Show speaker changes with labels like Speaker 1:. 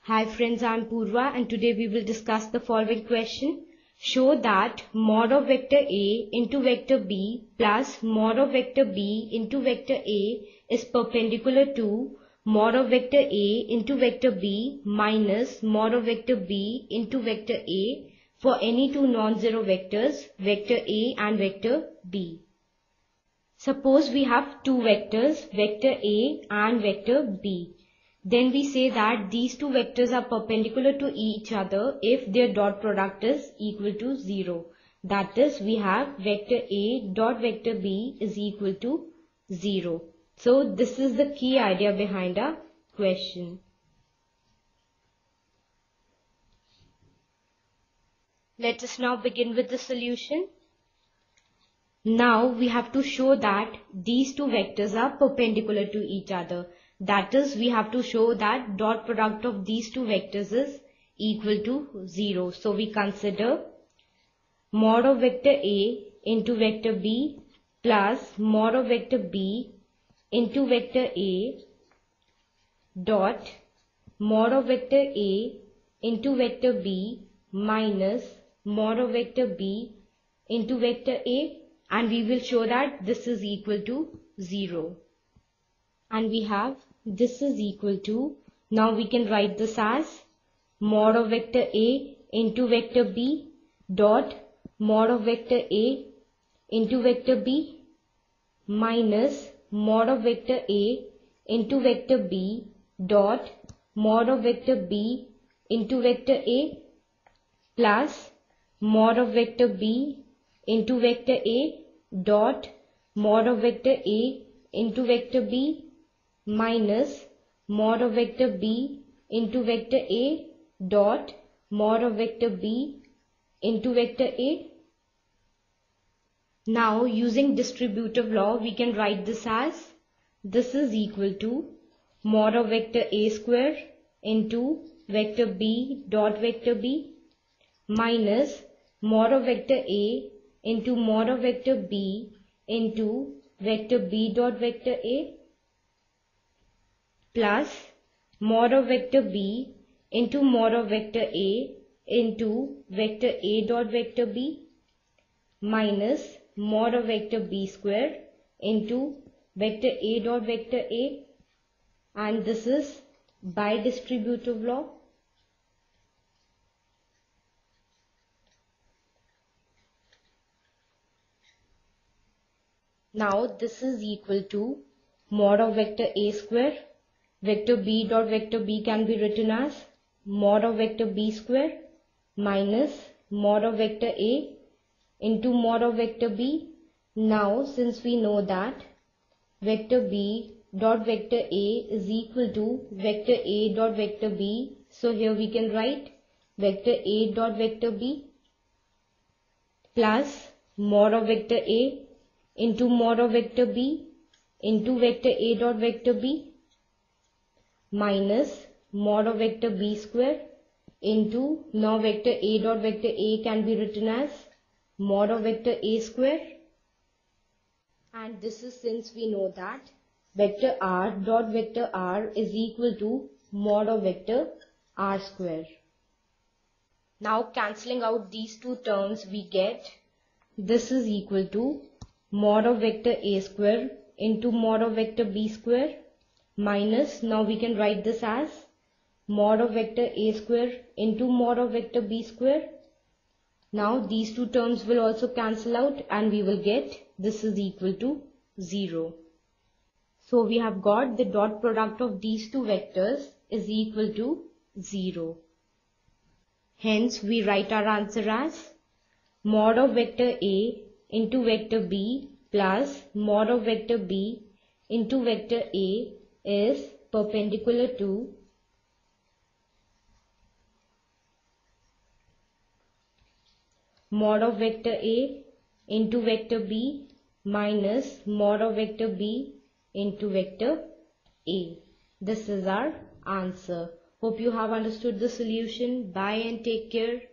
Speaker 1: Hi friends, I am Purva and today we will discuss the following question. Show that mod of vector A into vector B plus mod of vector B into vector A is perpendicular to mod of vector A into vector B minus mod of vector B into vector A for any two non-zero vectors, vector A and vector B. Suppose we have two vectors, vector A and vector B. Then we say that these two vectors are perpendicular to each other if their dot product is equal to 0. That is, we have vector A dot vector B is equal to 0. So this is the key idea behind our question. Let us now begin with the solution. Now we have to show that these two vectors are perpendicular to each other. That is, we have to show that dot product of these two vectors is equal to 0. So we consider mod of vector A into vector B plus mod of vector B into vector A dot mod of vector A into vector B minus mod of vector B into vector A, and we will show that this is equal to 0. And we have this is equal to, now we can write this as mod of vector A into vector B dot mod of vector A into vector B minus mod of vector A into vector B dot mod of vector B into vector A plus mod of vector B into vector A dot mod of vector A into vector B minus mod of vector B into vector A dot mod of vector B into vector A. Now using distributive law we can write this as this is equal to mod of vector A square into vector B dot vector B minus mod of vector A into mod of vector B into vector B dot vector A plus mod of vector B into mod of vector A into vector A dot vector B minus mod of vector B square into vector A dot vector A, and this is by distributive law. Now this is equal to mod of vector A square. Vector B dot vector B can be written as mod of vector B square minus mod of vector A into mod of vector B. Now since we know that vector B dot vector A is equal to vector A dot vector B, so here we can write vector A dot vector B plus mod of vector A into mod of vector B into vector A dot vector B minus mod of vector B square into, now vector A dot vector A can be written as mod of vector A square, and this is since we know that vector R dot vector R is equal to mod of vector R square. Now cancelling out these two terms we get this is equal to mod of vector A square into mod of vector B square minus, now we can write this as mod of vector A square into mod of vector B square. Now these two terms will also cancel out and we will get this is equal to 0. So we have got the dot product of these two vectors is equal to 0. Hence we write our answer as mod of vector A into vector B plus mod of vector B into vector A is perpendicular to mod of vector A into vector B minus mod of vector B into vector A. This is our answer. Hope you have understood the solution. Bye and take care.